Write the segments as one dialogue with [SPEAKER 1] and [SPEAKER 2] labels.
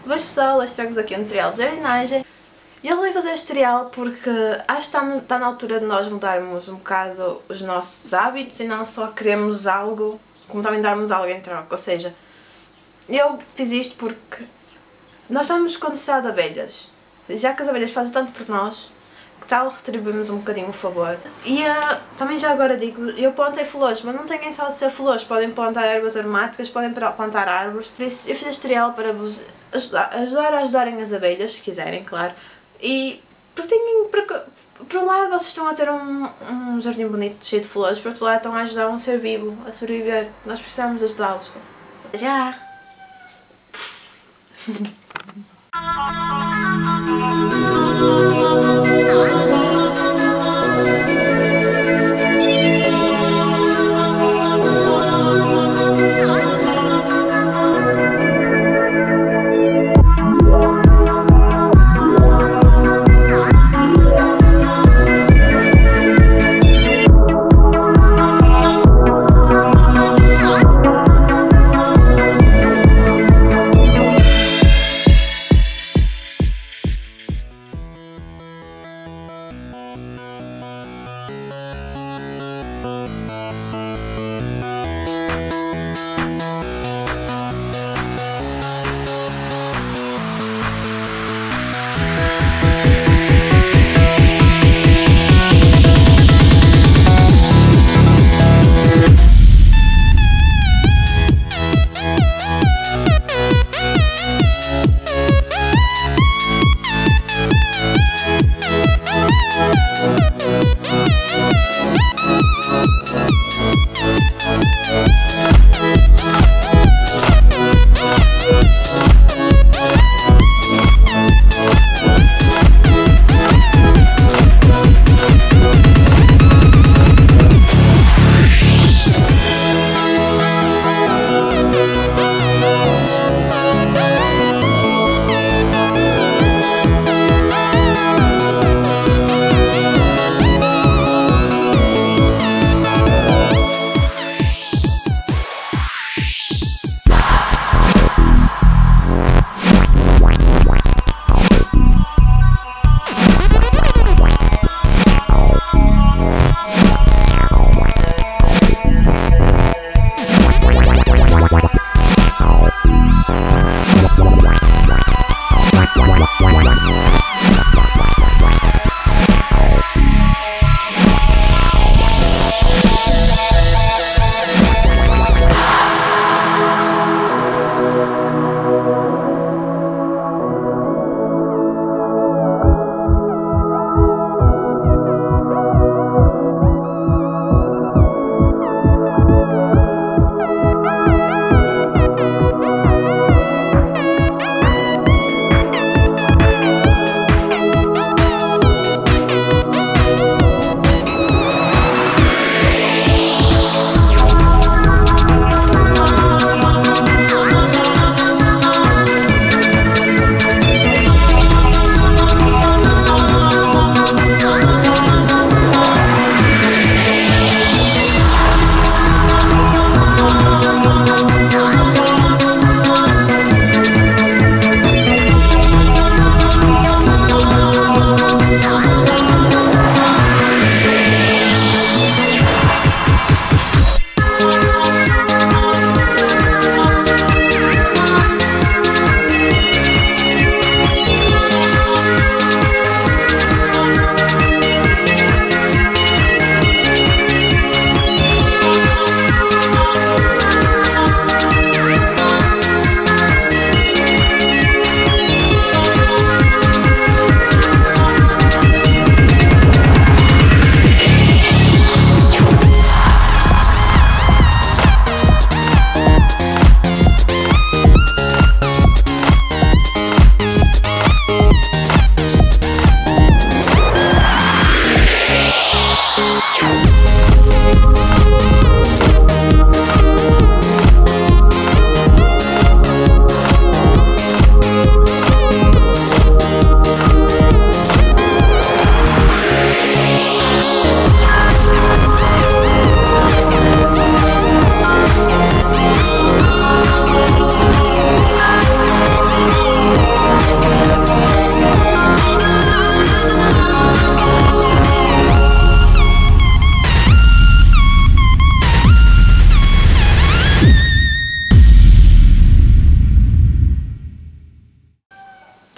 [SPEAKER 1] Boas pessoal, hoje trago-vos aqui um tutorial de jardinagem. E eu resolvi fazer este tutorial porque acho que está na altura de nós mudarmos um bocado os nossos hábitos e não só queremos algo, como também darmos algo em troca. Ou seja, eu fiz isto porque nós estamos com necessidade de abelhas. Já que as abelhas fazem tanto por nós, que tal retribuirmos um bocadinho o favor. E também já agora digo, eu plantei flores, mas não têm só de ser flores, podem plantar ervas aromáticas, podem plantar árvores. Por isso eu fiz este tutorial para vos ajudar a ajudarem as abelhas, se quiserem, claro. E porque por um lado vocês estão a ter um jardim bonito, cheio de flores, por outro lado estão a ajudar um ser vivo a sobreviver. Nós precisamos ajudá-los. Já!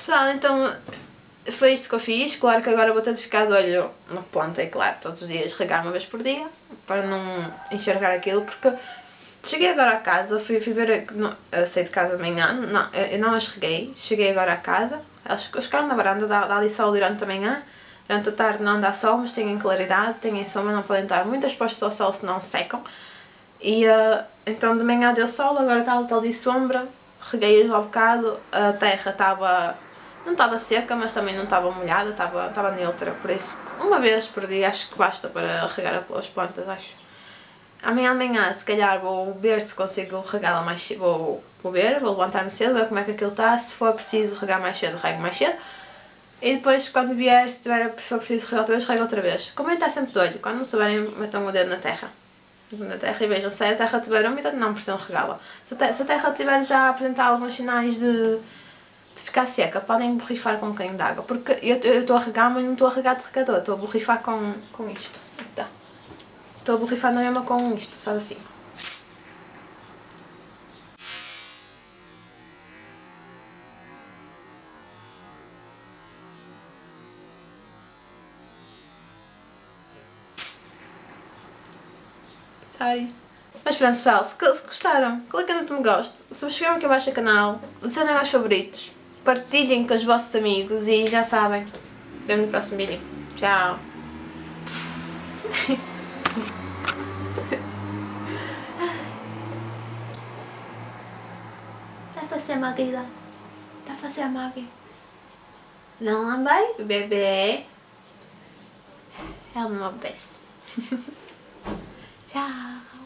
[SPEAKER 1] Pessoal, então foi isto que eu fiz. Claro que agora vou ter de ficar de olho no que plantei, claro, todos os dias, regar uma vez por dia, para não enxergar aquilo, porque cheguei agora a casa, fui ver, eu saí de casa de manhã, não, eu não as reguei, cheguei agora a casa, elas ficaram na varanda, dá ali sol durante a manhã, durante a tarde não dá sol, mas têm claridade, têm sombra, não podem estar muito expostos ao sol senão secam. E então de manhã deu sol, agora está ali sombra, reguei-as ao bocado, a terra não estava seca, mas também não estava molhada, estava neutra, por isso uma vez por dia acho que basta para regar as plantas, acho. Amanhã de manhã se calhar vou ver se consigo regá-la mais cedo, vou levantar-me cedo, ver como é que aquilo está, se for preciso regar mais cedo, rego mais cedo. E depois quando vier, se for preciso regar outra vez, rego outra vez. Convém estar sempre de olho, quando não souberem metam o dedo na terra e vejam se a terra estiver úmida, não precisam regá-la. Se a terra estiver já a apresentar alguns sinais de ficar seca, podem borrifar com um bocadinho de água, porque eu estou a regar, mas não estou a regar de regador, estou a borrifar com isto. Tá. Estou a borrifar na mesma com isto, se faz assim. Sorry. Mas pronto, pessoal, se gostaram, cliquem no botão de gosto, subscrevam aqui abaixo o canal, adicionem aos favoritos, partilhem com os vossos amigos e já sabem. Vemo no próximo vídeo. Tchau. Está a fazer a querida? Está a fazer a Maggie? Não lambai, bebê? Ela não obedece. Tchau.